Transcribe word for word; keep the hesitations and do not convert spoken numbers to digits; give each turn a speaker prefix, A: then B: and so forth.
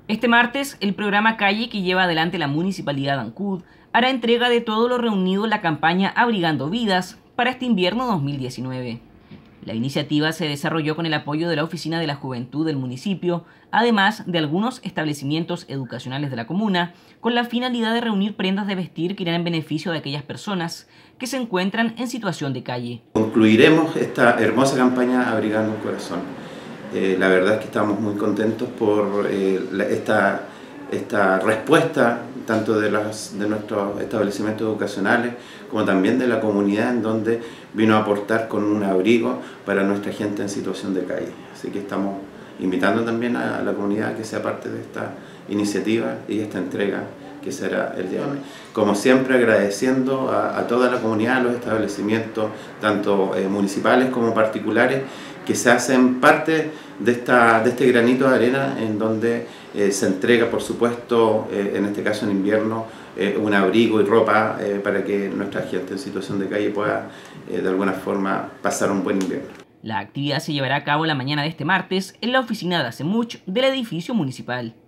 A: Este martes, el programa Calle que lleva adelante la Municipalidad de Ancud hará entrega de todo lo reunido en la campaña Abrigando Vidas para este invierno dos mil diecinueve. La iniciativa se desarrolló con el apoyo de la Oficina de la Juventud del municipio, además de algunos establecimientos educacionales de la comuna, con la finalidad de reunir prendas de vestir que irán en beneficio de aquellas personas que se encuentran en situación de calle.
B: Concluiremos esta hermosa campaña Abrigando un Corazón. Eh, la verdad es que estamos muy contentos por eh, la, esta, esta respuesta tanto de, las, de nuestros establecimientos educacionales como también de la comunidad, en donde vino a aportar con un abrigo para nuestra gente en situación de calle. Así que estamos invitando también a la comunidad a que sea parte de esta iniciativa y esta entrega que será el día de hoy. Como siempre, agradeciendo a, a toda la comunidad, a los establecimientos, tanto eh, municipales como particulares, que se hacen parte de, esta, de este granito de arena en donde eh, se entrega, por supuesto, eh, en este caso en invierno, eh, un abrigo y ropa eh, para que nuestra gente en situación de calle pueda eh, de alguna forma pasar un buen invierno.
A: La actividad se llevará a cabo la mañana de este martes en la oficina de ACEMUCH del edificio municipal.